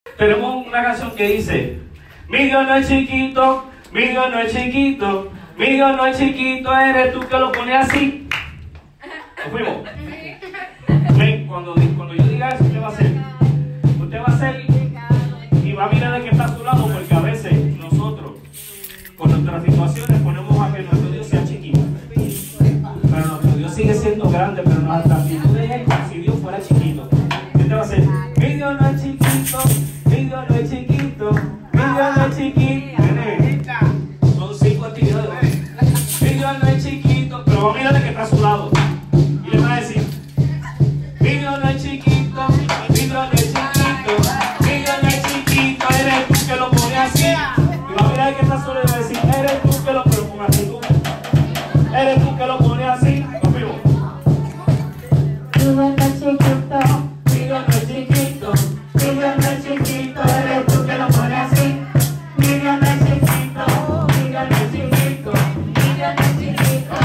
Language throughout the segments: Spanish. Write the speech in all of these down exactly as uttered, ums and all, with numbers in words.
Tenemos una canción que dice: mi Dios no es chiquito, mi Dios no es chiquito, mi Dios no es chiquito, eres tú que lo pones así. Nos fuimos. ¿Ven? Cuando, cuando yo diga eso, ¿qué va a hacer? Usted va a hacer y va a mirar de que está a su lado, porque a veces nosotros, con nuestras situaciones, ponemos a que nuestro Dios sea chiquito. Pero nuestro Dios sigue siendo grande, pero nuestra actitud es como si Dios fuera chiquito. ¿Qué te va a hacer? Mi Dios no es chiquito, mi Dios no es chiquito, mi Dios no es chiquito. Son cinco actividades. Mi Dios no es chiquito, pero va a mirar de que está a su lado. Y le va a decir: mi Dios no es chiquito, mi Dios no es chiquito, mi Dios no es chiquito, eres tú que lo pones así. Y va a mirar que está solo y va a decir: eres tú que lo pones así, tú. Eres tú que lo pones así. Conmigo. Mi Dios no es chiquito, mi Dios no es chiquito, mi Dios no es chiquito, eres tú que lo pones así. Mi Dios no es chiquito, mi Dios no es chiquito, mi Dios no es chiquito.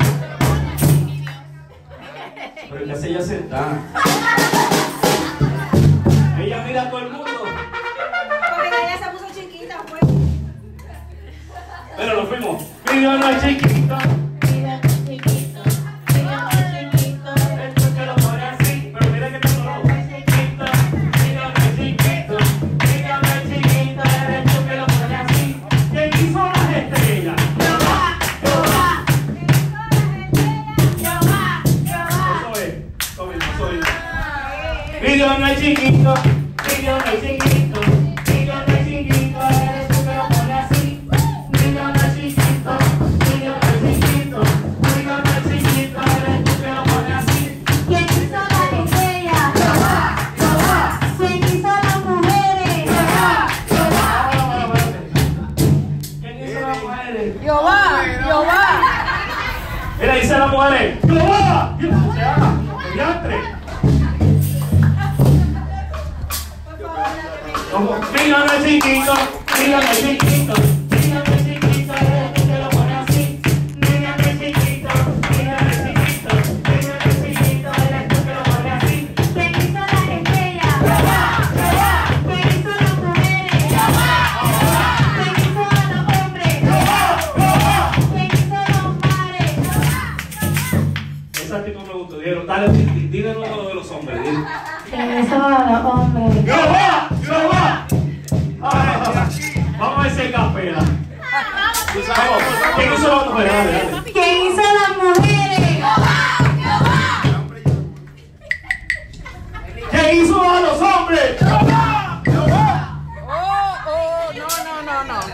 Pero que se ella sentada. Ella mira a todo el mundo. Porque ella se puso chiquita, pues. Pero nos fuimos. Mi Dios no es chiquito. mi Dios no es chiquito, mi Dios no es chiquito, Eres tú que lo pones así. Pero mira que te lo chiquito. Mi Dios no es chiquito. Mi Dios no es chiquito. Eres tú que lo pones así. ¿Quién hizo las estrellas? Jehová, Jehová, Jehová, Jehová. Eso es. Eso mismo, eso mismo. Mi Dios no es chiquito. Mi Dios no es chiquito. Mi Dios no es chiquito. Eres tú que lo pones así. Mi Dios no es chiquito. Mi Dios no es chiquito. Mi Dios no es chiquito. Eres tú que lo pones así. ¿Quién hizo las estrellas? Jehová, Jehová. ¿Quién hizo las mujeres? Jehová, Jehová. Ahora, ahora, espérate. ¿Quién hizo las mujeres? Jehová, Jehová. Mira, dice las mujeres: ¡Jehová! ¡Ya! ¡Diantre! Como mi Dios no es chiquito, mi Dios no es chiquito, mi Dios no es chiquito, eres tú que lo pones así. Mi Dios no es chiquito, mi Dios no es chiquito, mi Dios no es chiquito, eres tú que lo pones así. ¿Quién hizo las estrellas? Jehová, Jehová. ¿Quién hizo las mujeres? Jehová, Jehová. ¿Quién hizo a los hombres? Jehová, Jehová. ¿Quién hizo los mares? Esa actitud me gustó. Dijeron: dale, di di de nuevo lo de los hombres. Di. ¿Quién hizo a los hombres? ¡Jehová! ¡Jehová! Ah, vamos a ver si hay capela. Vamos. ¿Quién hizo las mujeres? Dale, dale. ¿Quién hizo las mujeres? Jehová, Jehová. ¿Quién hizo a los hombres? ¡Jehová! ¡Jehová! Oh, oh, no, no, no, no.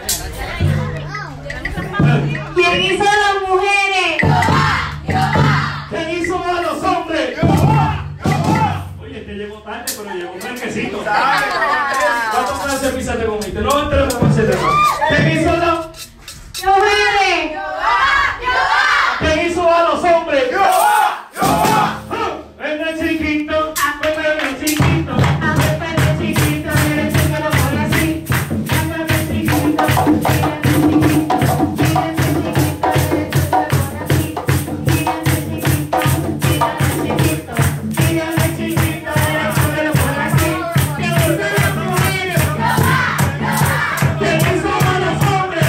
¿Quién hizo las mujeres? Jehová, Jehová. ¿Quién hizo a los hombres? ¡Jehová! ¡Jehová! Oye, este llegó tarde, pero llegó fresquecito. ¿Cuántos pueden ser pizza te comiste? No entremos con ese tema. ¿Quién hizo a las Mujeres. Jehová, Jehová. ¿Quién hizo a los hombres? ¡Jehová! ¡Jehová! Él no es chiquito, él no es chiquito, él no es chiquito, eres tú que lo pones así. Él no es chiquito, él no es Jehová, Jehová.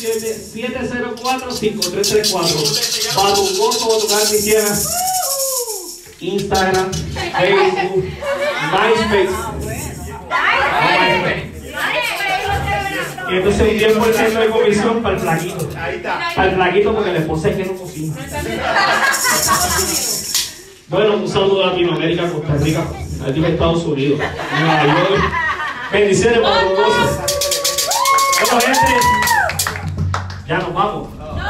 siete cero cuatro, cinco tres tres cuatro. Badungoso va a tocar Cristiana. Instagram, Facebook, MySpace. Y entonces un diez por ciento de comisión para el flaquito. Para el flaquito porque la esposa es que no cocina. Bueno, un saludo a Latinoamérica, Costa Rica, aquí en Estados Unidos, Nueva York. Bendiciones para todos. Bueno, gente, ya nos vamos.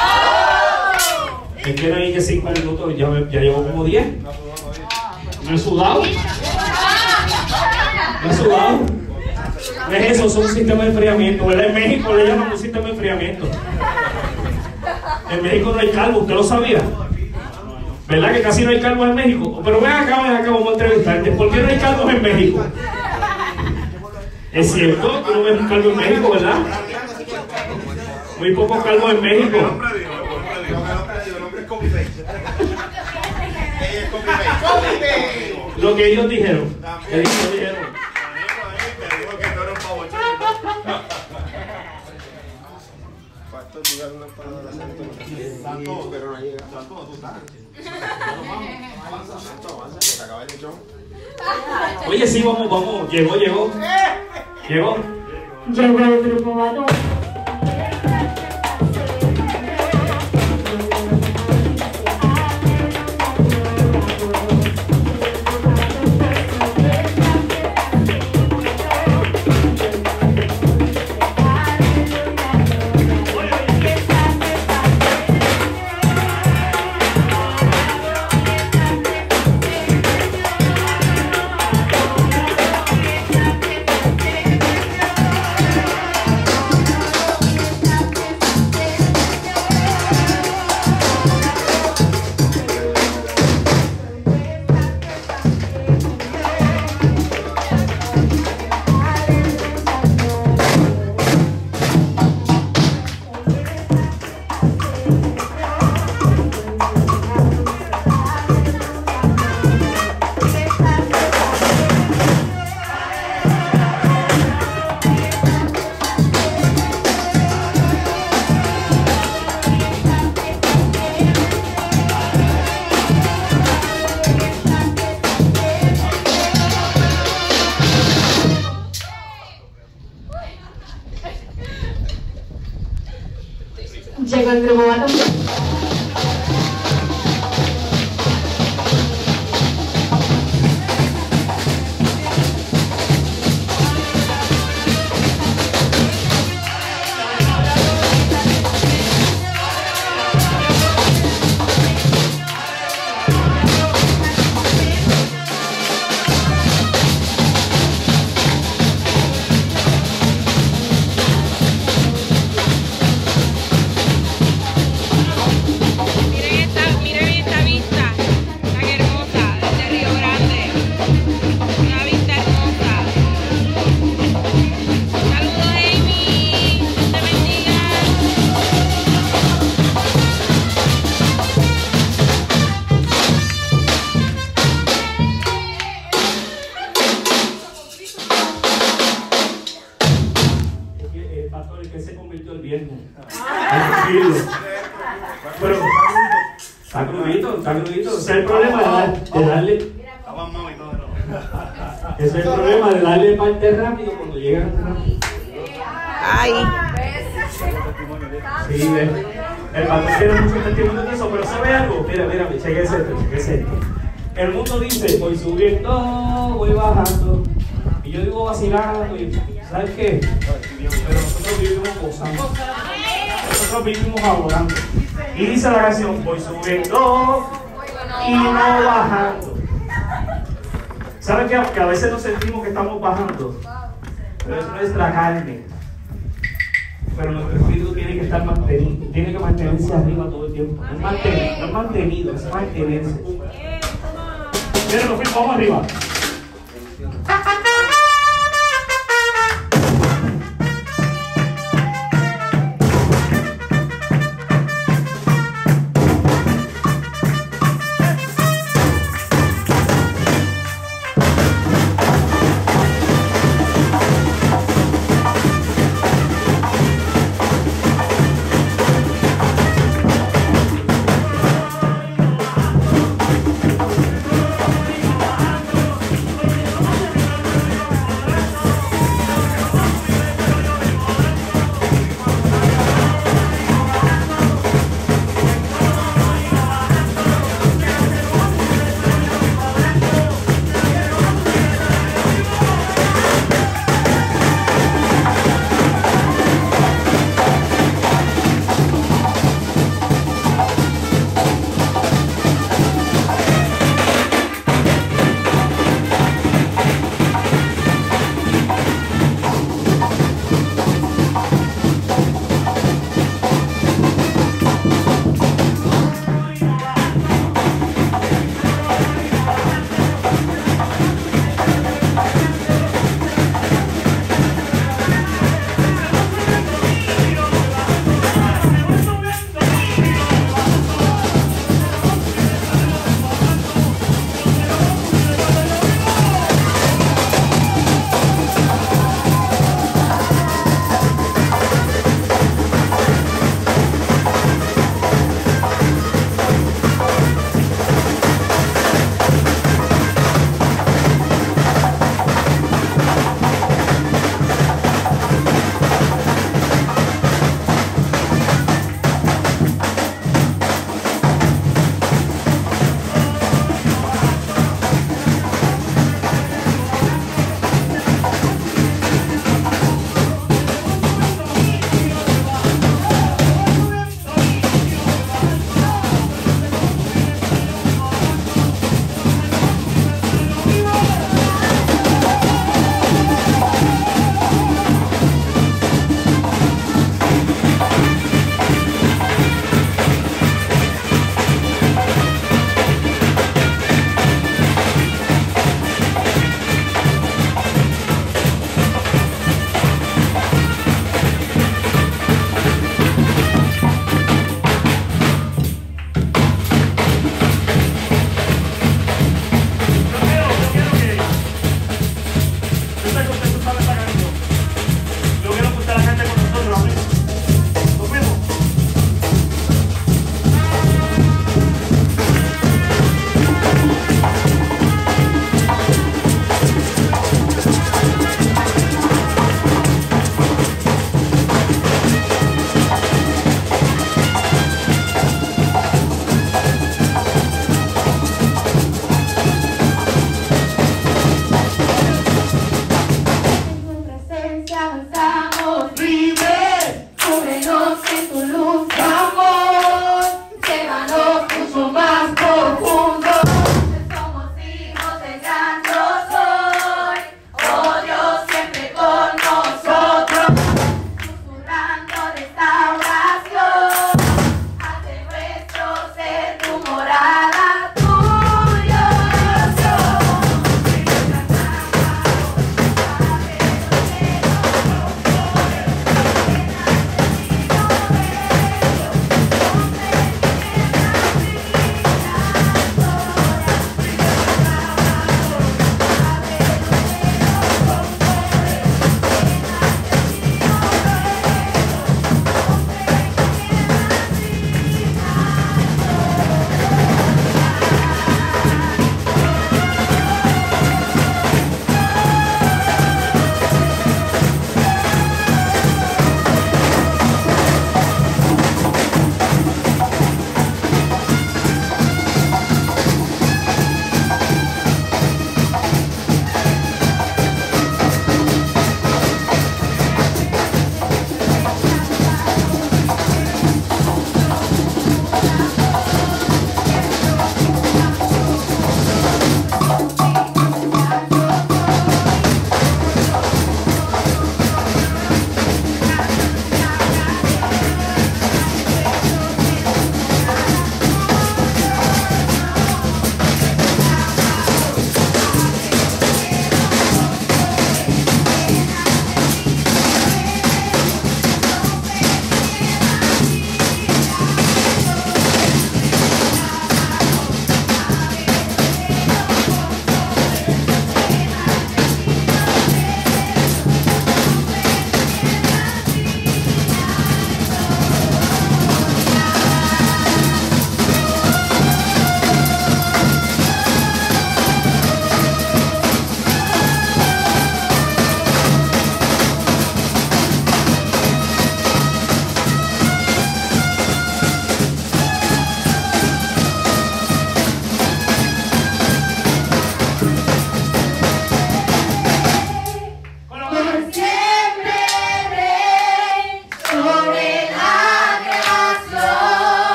Es que no hay que cinco minutos, ya, me, ya llevo como diez. ¿Me he sudado? ¿Me he sudado? No es eso, son un sistema de enfriamiento, ¿verdad? En México le llaman un sistema de enfriamiento. En México no hay calvo, ¿usted lo sabía? ¿Verdad que casi no hay calvos en México? Pero ven acá, ven acá, vamos a entrevistarte. ¿Por qué no hay calvos en México? Es cierto que no ves un calvo en México, ¿verdad? Muy pocos calvos en México. Lo que ellos dijeron. ¿Qué ellos dijeron? Oye, sí, vamos, vamos. Llegó, llegó. Llegó. Llegó el grupo Badún. Llegó el grupo Badún. Pero está crudito, está crudito. Ese es el problema de, dar, de darle. Ese es el problema de darle parte rápido cuando llegan rápido. Ay. Sí, ve. El pastor tiene mucho testimonio de eso, pero ¿sabe algo? Mira, mira, cheque esto, cheque esto. El mundo dice, voy subiendo, voy bajando. Y yo digo vacilando, y ¿sabes qué? Pero nosotros vivimos gozando. Nosotros vivimos adorando. Y dice la canción, voy subiendo y no bajando. ¿Saben qué? Que a veces nos sentimos que estamos bajando, pero es nuestra carne. Pero nuestro espíritu tiene que estar mantenido, tiene que mantenerse arriba todo el tiempo. No es mantenido, no es, mantenido, es mantenerse. Miren, nos fuimos, vamos arriba.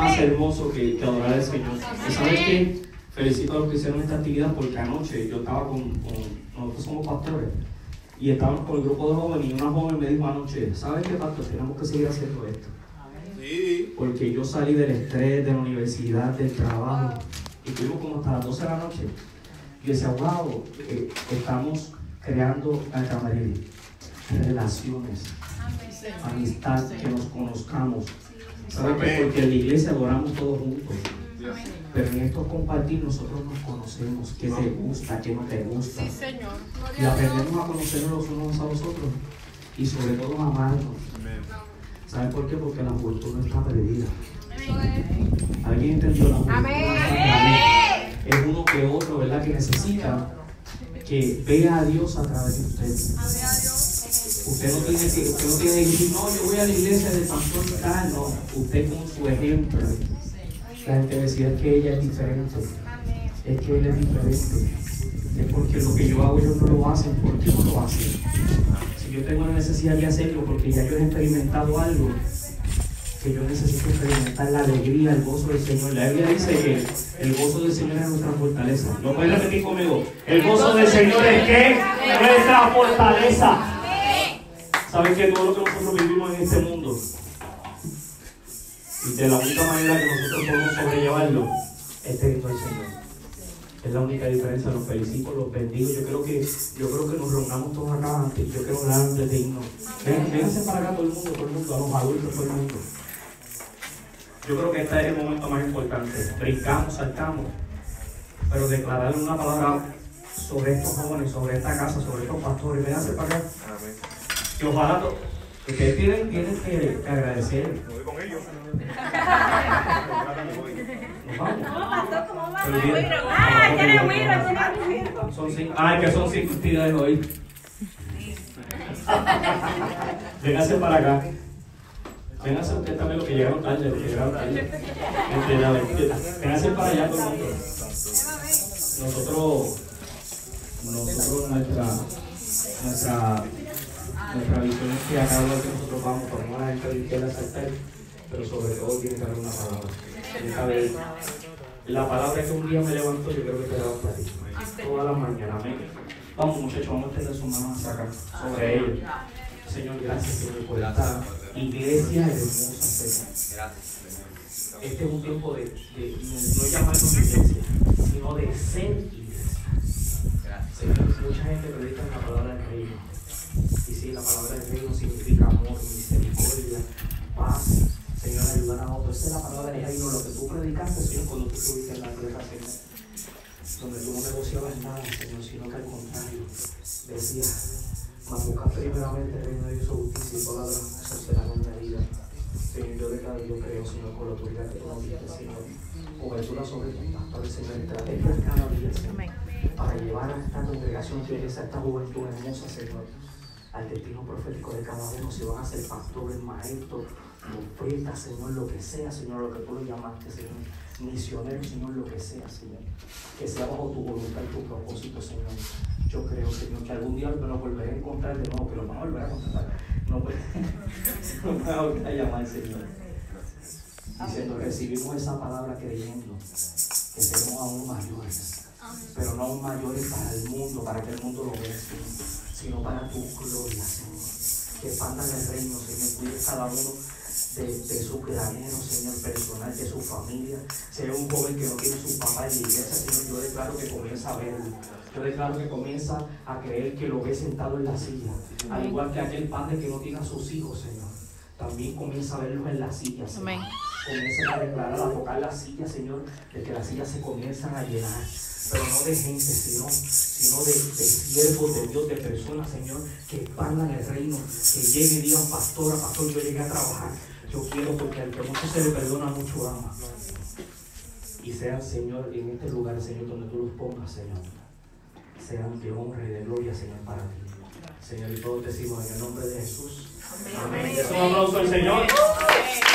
más hermoso que, que adorar al Señor. ¿Y sabes qué? Felicito a los que hicieron esta actividad porque anoche yo estaba con, con nosotros somos pastores y estábamos con el grupo de jóvenes y una joven me dijo anoche, ¿sabes qué, pastor? Tenemos que seguir haciendo esto. Sí. Porque yo salí del estrés, de la universidad, del trabajo y estuvimos como hasta las doce de la noche. Y yo decía, wow, eh, estamos creando al Camaril relaciones, amistad, que nos conozcamos. ¿Sabes qué? Porque en la iglesia adoramos todos juntos. Pero en esto compartir nosotros nos conocemos, qué te gusta, qué no te gusta. Sí, Señor. Y aprendemos a conocernos los unos a los otros y sobre todo a amarnos. ¿Sabes por qué? Porque la juventud no está perdida. ¿Alguien entendió la juventud? Amén. Es uno que otro, ¿verdad? Que necesita que vea a Dios a través de usted. Usted no tiene que, usted no tiene que decir, no, yo voy a la iglesia de pastor y tal. No, usted con su ejemplo. La gente decía que ella es diferente, es que él es diferente, es porque lo que yo hago ellos no lo hacen, ¿por qué no lo hacen? Si yo tengo la necesidad de hacerlo porque ya yo he experimentado algo, que yo necesito experimentar la alegría, el gozo del Señor. La Biblia dice que el gozo del Señor es nuestra fortaleza. ¿Lo pueden repetir conmigo? El gozo del Señor es ¿qué? Nuestra fortaleza. ¿Saben que todo lo que nosotros vivimos en este mundo? Y de la única manera que nosotros podemos sobrellevarlo es teniendo al Señor. Es la única diferencia. Los felicito, los bendigo. Yo creo que, yo creo que nos reunamos todos acá antes. Yo quiero hablar antes de irnos. Ven, vénganse para acá todo el mundo, todo el mundo, a los adultos, todo el mundo. Yo creo que este es el momento más importante. Brincamos, saltamos, pero declarar una palabra sobre estos jóvenes, sobre esta casa, sobre estos pastores. Vénganse para acá. Y ojalá to- ustedes tienen, tienen que, que agradecer. Me voy con ellos. Nos vamos. No, pastor, ¿cómo va? Pero bien. Ah, tiene güiro, tiene güiro. Son cinco. Ay, que son cinco actividades hoy. Véngase para acá. Véngase usted también, los que llegaron tarde, los que llegaron tarde. Véngase para allá todo el mundo. Nosotros, nosotros nuestra, nuestra, nuestra visión es que a cada lugar que nosotros vamos, ponemos a la gente de izquierda a saltar, pero sobre todo tiene que haber una palabra. Tiene que haber la palabra que un día me levantó, yo creo que te levantó a ti. Todas las mañanas, amén. Vamos, muchachos, vamos a extender sus manos hasta acá, sobre ellos. Señor, gracias, Señor, por esta iglesia hermosa, Señor. Este es un tiempo de, de no llamarnos iglesia, sino de ser iglesia. Señor, mucha gente predica la palabra del reino. Y sí, la palabra del reino significa amor, misericordia, paz. Señor, ayudar a otros. Esa es la palabra del reino, lo que tú predicaste, Señor, cuando tú estuviste en la tierra, Señor. Donde tú no negociabas nada, Señor, sino que al contrario, decías, mas busca primeramente el reino de Dios, su justicia y todas las demás cosas serán añadidas. Señor, yo declaro, yo creo, Señor, con la autoridad que tú nos diste, Señor, cobertura sobre tus pastores, Señor, estrategias cada día, Señor, para llevar a esta congregación, que es esta juventud hermosa, Señor, al destino profético de cada uno. Si van a ser pastores, maestros, profetas, Señor, lo que sea, Señor, lo que tú lo llamaste, Señor, misioneros, Señor, lo que sea, Señor, que sea bajo tu voluntad y tu propósito, Señor. Yo creo, Señor, que algún día me lo volveré a encontrar de nuevo, que lo van a volver a encontrar. No me voy a volver a llamar, Señor. Diciendo, recibimos esa palabra creyendo que seremos aún mayores, pero no aún mayores para el mundo, para que el mundo lo vea, Señor, sino para tu gloria, Señor. Que expandan el reino, Señor, cuide cada uno de, de su granero, Señor, personal, de su familia. Sea un joven que no tiene su papá en la iglesia, Señor, yo declaro que comienza a verlo. Yo declaro que comienza a creer que lo ve sentado en la silla. Al igual que aquel padre que no tiene a sus hijos, Señor, también comienza a verlos en la silla, Señor. Amén. Comienza a declarar, a tocar la silla, Señor, de que las sillas se comienzan a llenar. Pero no de gente, sino, sino de, de siervos de Dios, de personas, Señor, que expandan el reino, que lleguen y digan, pastora, pastor, yo llegué a trabajar. Yo quiero, porque al que mucho se le perdona, mucho ama. Y sean, Señor, en este lugar, Señor, donde tú los pongas, Señor, sean de honra y de gloria, Señor, para ti. Señor, y todos decimos en el nombre de Jesús. Amén. Amén. Es un aplauso al Señor.